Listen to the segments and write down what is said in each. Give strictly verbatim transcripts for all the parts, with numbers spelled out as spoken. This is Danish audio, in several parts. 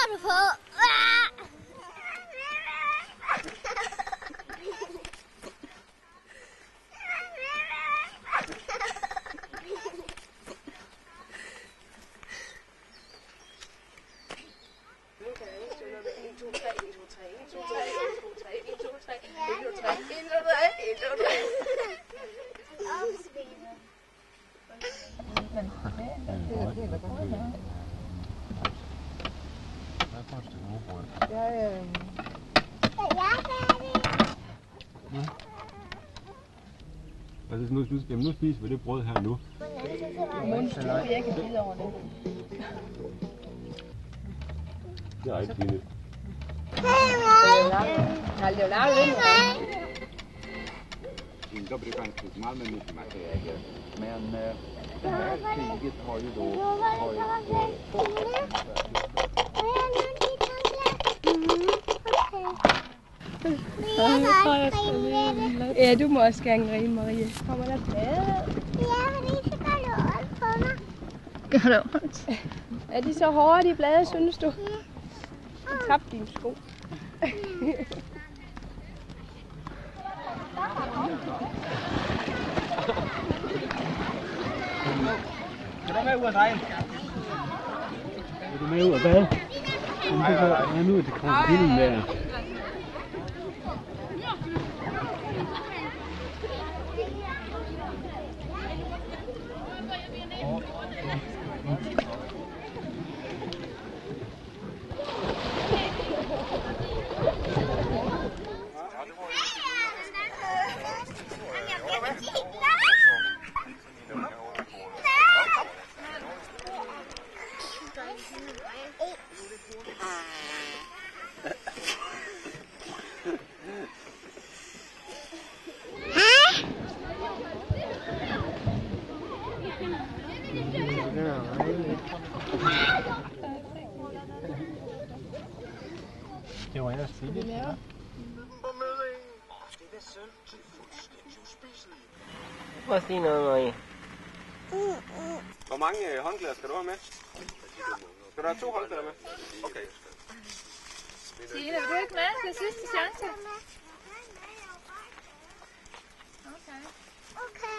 kigger du på? Ah! Altså, nu, nu, nu spiser vi det brød her nu. Jeg kan bide over det. Det er rigtig fint. Nej, det er jo lavet lidt. Inte brukar han spisa mal med mycket material. Men det här kriget har ju då varit... Ja, du må også gerne grine, Marie. Kommer der blade? Ja, fordi så gør det ondt på mig. Gør det ondt? Er de så hårde, de blade, synes du? Du tabte dine sko. Skal du med ud af vejen? Er du med ud af bad? Ja, nu er det krokodillen der. Det var ellers tidligt. Ja. Prøv at sige noget, Marie. Hvor mange håndklæder skal du have med? Skal du have to håndklæder med? Okay. Signe, vil du ikke med til sidste chance? Okay. Okay.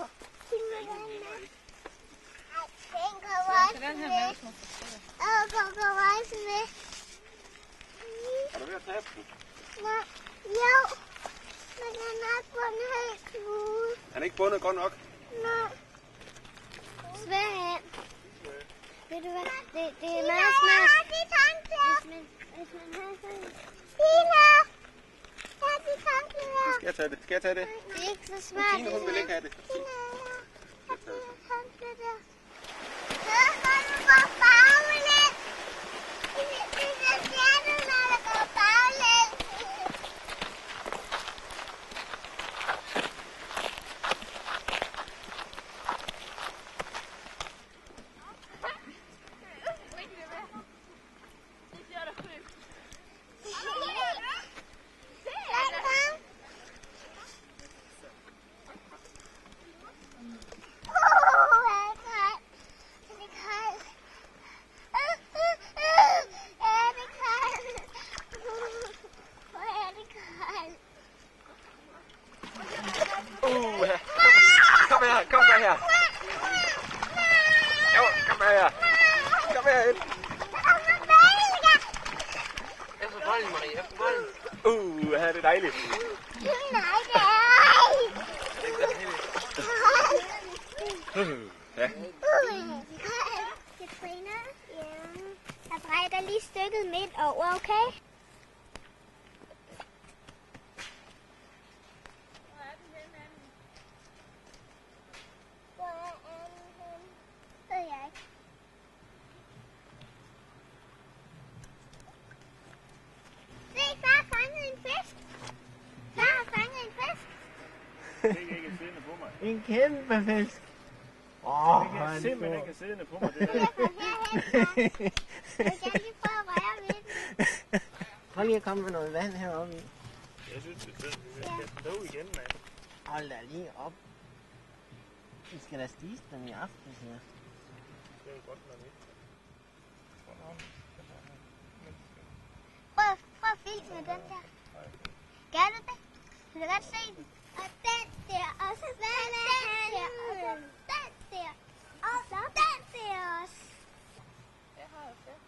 Den kommer også med. Og kommer også med. Er du ved at tabe den? Nej. Jo. Men den er bundet helt knude. Han er ikke bundet godt nok? Nej. Svær hen. Ved du hvad? Det, det er meget smart. Hvis man, hvis man har sådan... Tina! Jeg har de tanklæder. Skal jeg tage det? Skal jeg tage det? Det er ikke så smart. Tina, hun vil ikke have det. Tina, jeg har de tanklæder. Så skal du gå baglæns. Det er fjernet, når der går baglæns. Kom her, kom så her. Jo, kom her. Kom herhen. Efter bolden, Marie, efter bolden. Uh, her er det dejligt. Nej, det er Uh, ja. Katrine, ja. Jeg brækker lige stykket midt over, okay? En kæmpe fisk. Åh, oh, jeg kan simpelthen ikke siddende på mig. Det jeg kan herhen, jeg kan lige prøve at røre ved den. Prøv lige at komme med noget vand heroppe i. Jeg synes, det er fedt. Vi skal stå igen, mand. Hold da lige op. Vi skal da spise dem i aften, siger jeg. Det er jo godt, når vi ikke. med den der? Gør du det? Kan du godt se den? Og den der, og så den der, og så den der, og så den der også. Jeg har jo fedt.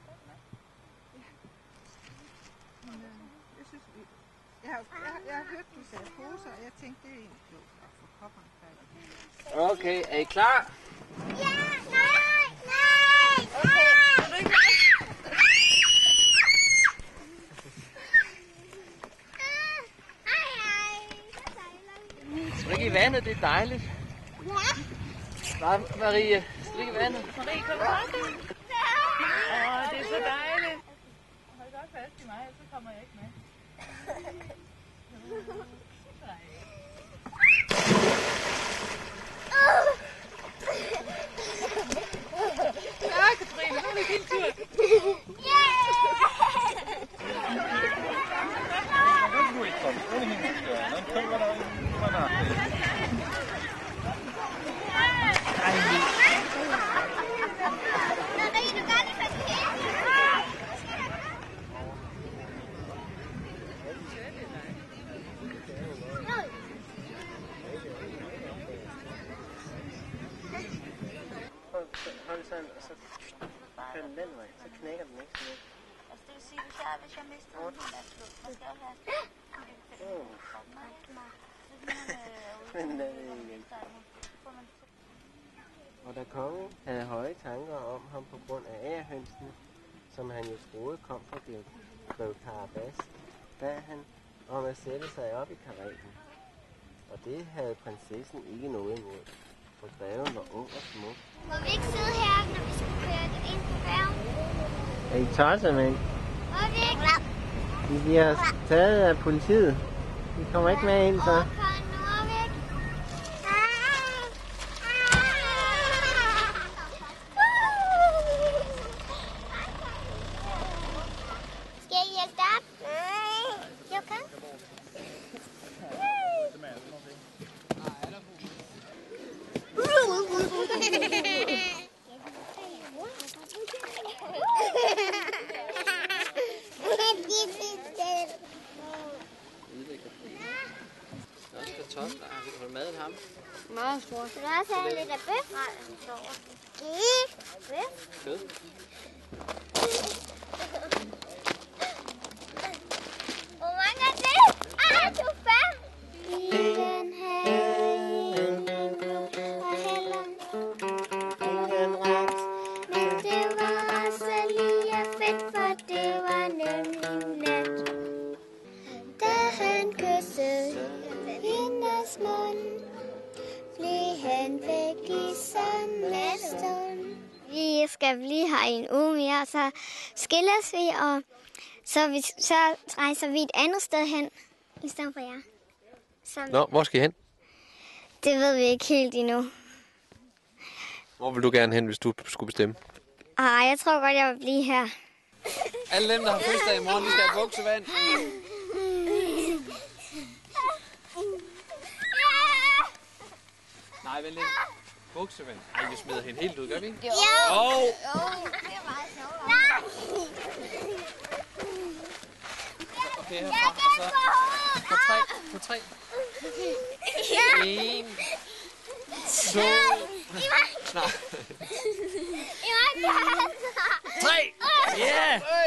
Jeg synes, vi... Jeg har, jeg, har- jeg har hørt, du sagde poser, og jeg tænkte, det er egentlig klogt at få kopperne faldet. Okay, er I klar? Ja, nej, nej, Okay, er du ikke med? Skal du ikke i vandet? Det er dejligt. Nej, Marie. Skal du ikke i vandet? Marie, kom op. Åh, det er så dejligt. Hold godt fast i mig, så kommer jeg ikke med. Ja, Katrine, nu er det din tur. Du ikke komme. Ohne hinzustellen. Dann können wir da drüber nachdenken. Hold sådan, og så kører den den vej. Så knækker den ikke sådan. Altså det vil sige, hvis jeg, hvis jeg mister den, så skal jeg have Men øh, igen. Og da kongen havde høje tanker om ham på grund af ærehønsene, som han jo troede kom fra Grev Karabas, bad han om at sætte sig op i kareten. Og det havde prinsessen ikke noget imod, for greven var ung og smuk. Må vi ikke sidde her, når vi skal køre det ind på færgen? Er I tosset, mand? Må vi ikke? De bliver taget af politiet. De kommer ikke med ind, så. Skal jeg hjælpe dig op? Nej. Det er okay. Der er også kartofler. Vil du holde mad af ham? Meget stor. Skal du også have lidt af bøf? Nej, den står også. Bøf? Kød. Hvor mange er det? Ah, to fem! I den haven, og hælden, ingen ret. Men det var også lige fedt, for det var nemlig nat. Da han kyssede hendes mund, blev han væk i samme stund. Vi skal blive her i en uge mere, så skilles vi, og så, vi, så rejser vi et andet sted hen, i stedet for jer. Så, Nå, hvor skal I hen? det ved vi ikke helt endnu. Hvor vil du gerne hen, hvis du skulle bestemme? Ah, jeg tror godt, jeg vil blive her. Alle dem, der har fødselsdag i morgen, de skal have buksevand. Nej, vel ikke. Buksevand. Ej, vi smider hende helt ud, gør vi ikke? Jo! Oh. Jo, det er meget sjovt. Nej! Okay, herfra. Og så på tre. På tre. En. To. Nej. I var Tre. Ja!